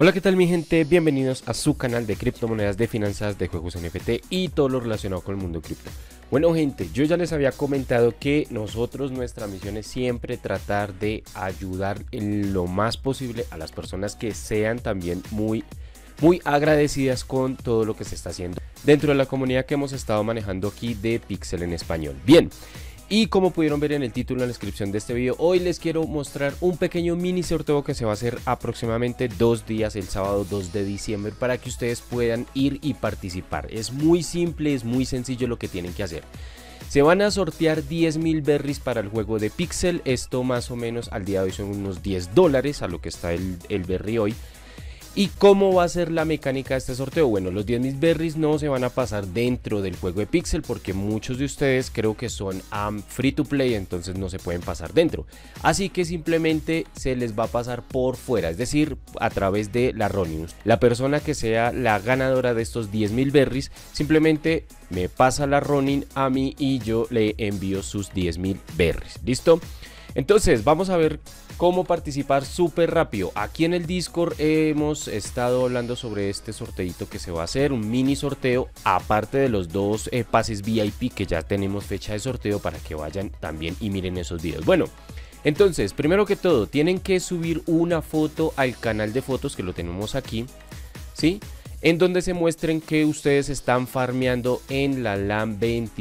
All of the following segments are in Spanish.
Hola, ¿qué tal mi gente? Bienvenidos a su canal de criptomonedas, de finanzas, de juegos NFT y todo lo relacionado con el mundo cripto. Bueno gente, yo ya les había comentado que nuestra misión es siempre tratar de ayudar en lo más posible a las personas que sean también muy agradecidas con todo lo que se está haciendo dentro de la comunidad que hemos estado manejando aquí de Pixel en español. Bien. Y como pudieron ver en el título, en la descripción de este video, hoy les quiero mostrar un pequeño mini sorteo que se va a hacer aproximadamente 2 días, el sábado 2 de diciembre, para que ustedes puedan ir y participar. Es muy simple, es muy sencillo lo que tienen que hacer. Se van a sortear 10.000 berries para el juego de Pixel. Esto más o menos al día de hoy son unos $10 a lo que está el berry hoy. ¿Y cómo va a ser la mecánica de este sorteo? Bueno, los 10.000 berries no se van a pasar dentro del juego de Pixel porque muchos de ustedes creo que son free to play, entonces no se pueden pasar dentro. Así que simplemente se les va a pasar por fuera, es decir, a través de la Ronius. La persona que sea la ganadora de estos 10.000 berries simplemente me pasa la Ronin a mí y yo le envío sus 10.000 berries. ¿Listo? Entonces vamos a ver cómo participar súper rápido. Aquí en el Discord hemos estado hablando sobre este sorteito que se va a hacer, un mini sorteo, aparte de los dos pases VIP que ya tenemos fecha de sorteo para que vayan también y miren esos videos. Bueno, entonces primero que todo tienen que subir una foto al canal de fotos que lo tenemos aquí, ¿sí? En donde se muestren que ustedes están farmeando en la LAN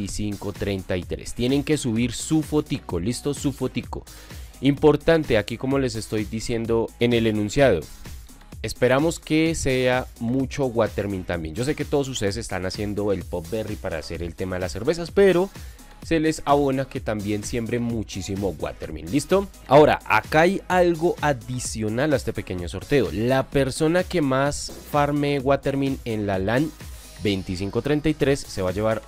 2533. Tienen que subir su fotico, ¿listo? Su fotico. Importante, aquí como les estoy diciendo en el enunciado, esperamos que sea mucho Watermint también. Yo sé que todos ustedes están haciendo el Pop Berry para hacer el tema de las cervezas, pero se les abona que también siembre muchísimo Watermint. ¿Listo? Ahora, acá hay algo adicional a este pequeño sorteo. La persona que más farme Watermint en la LAN 2533 se va a llevar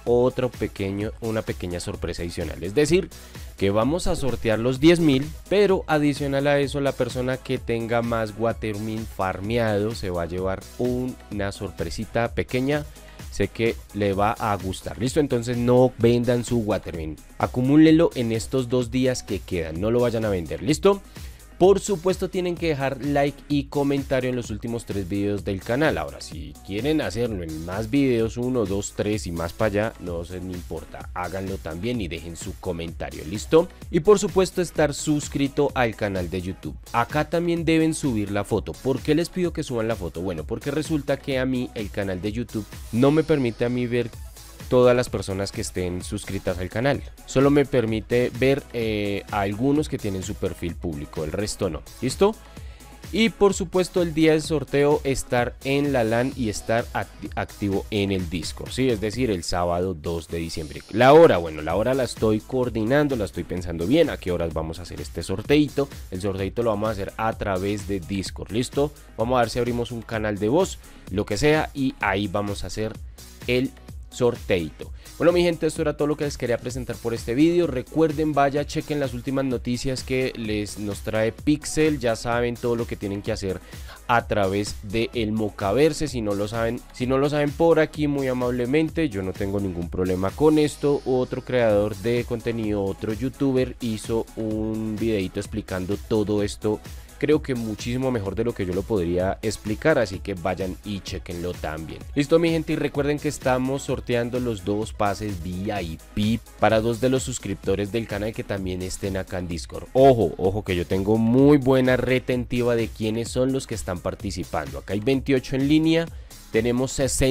una pequeña sorpresa adicional. Es decir, que vamos a sortear los 10.000, pero adicional a eso, la persona que tenga más Watermint farmeado se va a llevar una sorpresita pequeña. Sé que le va a gustar. Listo, entonces no vendan su Watermint. Acumúlenlo en estos 2 días que quedan. No lo vayan a vender. ¿Listo? Por supuesto tienen que dejar like y comentario en los últimos 3 videos del canal. Ahora, si quieren hacerlo en más videos, 1, 2, 3 y más para allá, no se importa. Háganlo también y dejen su comentario. ¿Listo? Y por supuesto estar suscrito al canal de YouTube. Acá también deben subir la foto. ¿Por qué les pido que suban la foto? Bueno, porque resulta que a mí el canal de YouTube no me permite a mí ver todas las personas que estén suscritas al canal. Solo me permite ver a algunos que tienen su perfil público, el resto no. ¿Listo? Y por supuesto el día del sorteo estar en la LAN y estar activo en el Discord, ¿sí? Es decir, el sábado 2 de diciembre. La hora, bueno, la hora la estoy coordinando, la estoy pensando bien a qué horas vamos a hacer este sorteito. El sorteito lo vamos a hacer a través de Discord, ¿listo? Vamos a ver si abrimos un canal de voz, lo que sea, y ahí vamos a hacer el sorteito. Bueno mi gente, esto era todo lo que les quería presentar por este vídeo. Recuerden, chequen las últimas noticias que nos trae Pixel. Ya saben todo lo que tienen que hacer a través del Mocaverse. Si no lo saben por aquí, muy amablemente, yo no tengo ningún problema con esto. Otro creador de contenido, otro youtuber, hizo un videito explicando todo esto, creo que muchísimo mejor de lo que yo lo podría explicar, así que vayan y chequenlo también. Listo mi gente, y recuerden que estamos sorteando los 2 pases VIP para 2 de los suscriptores del canal que también estén acá en Discord. Ojo que yo tengo muy buena retentiva de quiénes son los que están participando. Acá hay 28 en línea, tenemos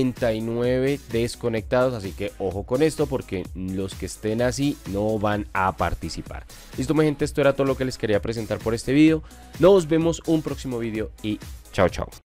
69 desconectados, así que ojo con esto porque los que estén así no van a participar. Listo mi gente, esto era todo lo que les quería presentar por este video. Nos vemos un próximo video y chao chao.